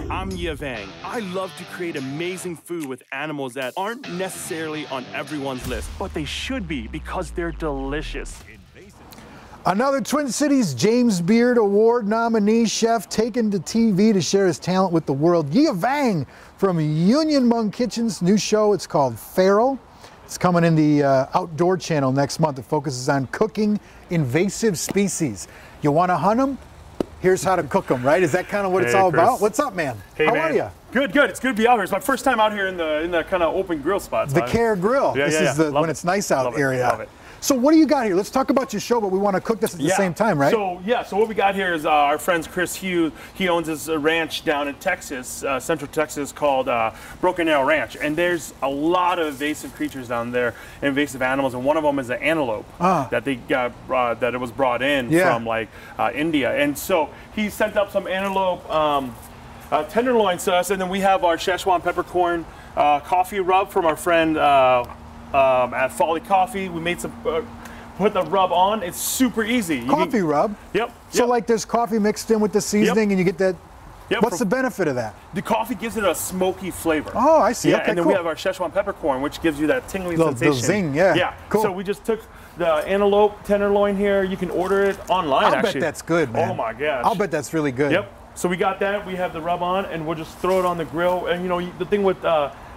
I'm Ye Vang. I love to create amazing food with animals that aren't necessarily on everyone's list, but they should be because they're delicious. Another Twin Cities James Beard Award nominee chef taken to TV to share his talent with the world. Ye Vang from Union Hmong Kitchen's new show. It's called Feral. It's coming in the Outdoor Channel next month. It focuses on cooking invasive species. You want to hunt them? Here's how to cook them, right? Is that kind of what it's all Chris. about? What's up, man? Hey, how man. are you? Good, good. It's good to be out here. It's my first time out here in the kind of open grill spot. The Care Grill. Yeah, this is the when it's nice out area. Love it. So what do you got here? Let's talk about your show, but we want to cook this at the same time, right? So what we got here is our friend Chris Hughes. He owns this ranch down in Texas, Central Texas, called Broken Arrow Ranch. And there's a lot of invasive creatures down there, invasive animals, and one of them is the antelope that they got that it was brought in from like India. And so he sent up some antelope tenderloins to us, and then we have our Szechuan peppercorn coffee rub from our friend at Folly Coffee. We made some, put the rub on. It's super easy. Coffee rub? Yep. So like there's coffee mixed in with the seasoning and you get that. What's the benefit of that? The coffee gives it a smoky flavor. Oh, I see. Yeah, okay, and then cool. we have our Szechuan peppercorn, which gives you that tingling sensation. The zing, yeah. Yeah. Cool. So we just took the antelope tenderloin here. You can order it online, I'll bet that's good, man. Oh my gosh. I'll bet that's really good. Yep. So we got that. We have the rub on, and we'll just throw it on the grill. And you know, the thing with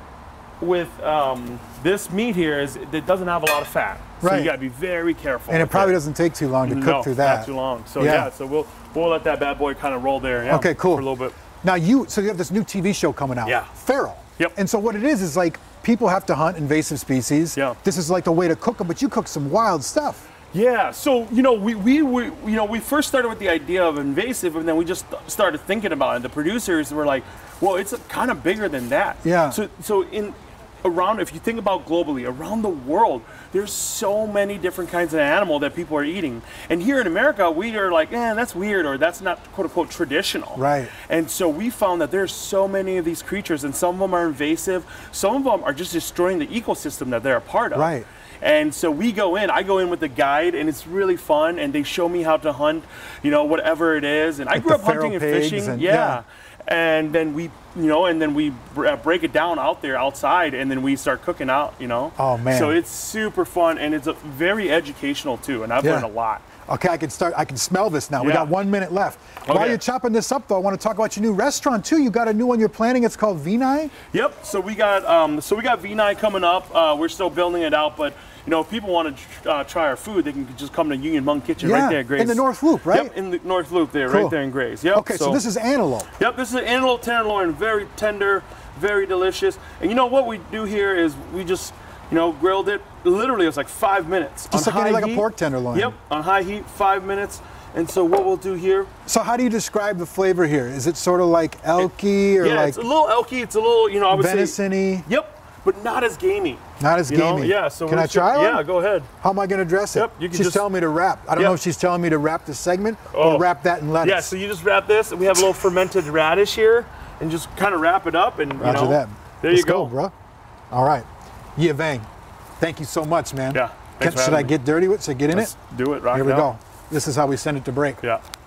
this meat here is it doesn't have a lot of fat, so you got to be very careful. And it probably doesn't take too long to cook through that. Not too long. So so we'll let that bad boy kind of roll there. Yeah, okay, cool. For a little bit. Now so you have this new TV show coming out. Yeah. Feral. Yep. And so what it is like people have to hunt invasive species. Yeah. This is like the way to cook them, but you cook some wild stuff. Yeah, so you know we first started with the idea of invasive, and then we just started thinking about it. The producers were like, well, it's kind of bigger than that. Yeah. So if you think about globally, around the world, there's so many different kinds of animal that people are eating. And here in America, we are like, that's weird, or that's not quote unquote traditional. Right. And so we found that there's so many of these creatures, and some of them are invasive, some of them are just destroying the ecosystem that they're a part of. Right. And so I go in with a guide, and it's really fun, and they show me how to hunt, whatever it is. And I grew up hunting and fishing. And then we break it down out there outside, and then we start cooking out, Oh man. So it's super fun, and it's very educational too, and I've learned a lot. Okay, I can smell this now. We got 1 minute left. While you're chopping this up though, I want to talk about your new restaurant too. You got a new one you're planning. It's called Vinai. Yep. So we got Vinai coming up. We're still building it out, but if people want to try our food, they can just come to Union Hmong Kitchen right there, Grace. In the North Loop, right? Yep, in the North Loop there, right there in Grace. Yep. Okay, so this is antelope. Yep, this is an antelope tenderloin, very tender, very delicious. And what we do here is we just, grilled it. Literally, it was like 5 minutes. Just like a pork tenderloin. Yep, on high heat, 5 minutes. And so what we'll do here. So how do you describe the flavor here? Is it sort of like elky or like? It's a little elky. It's a little, I would say. Venison-y. Yep. But not as gamey. Not as gamey. Yeah. So can I try one? Yeah, go ahead. How am I going to dress it? Yep. She's telling me to wrap. I don't know if she's telling me to wrap the segment or wrap that in lettuce. Yeah. So you just wrap this, and we have a little fermented radish here, and just kind of wrap it up, and Roger that. There you go, bro. All right. Ye Vang, thank you so much, man. Yeah. Thanks for Should I having me. get dirty with it? Should I get in it? Do it. Rock Here it we out. go. This is how we send it to break. Yeah.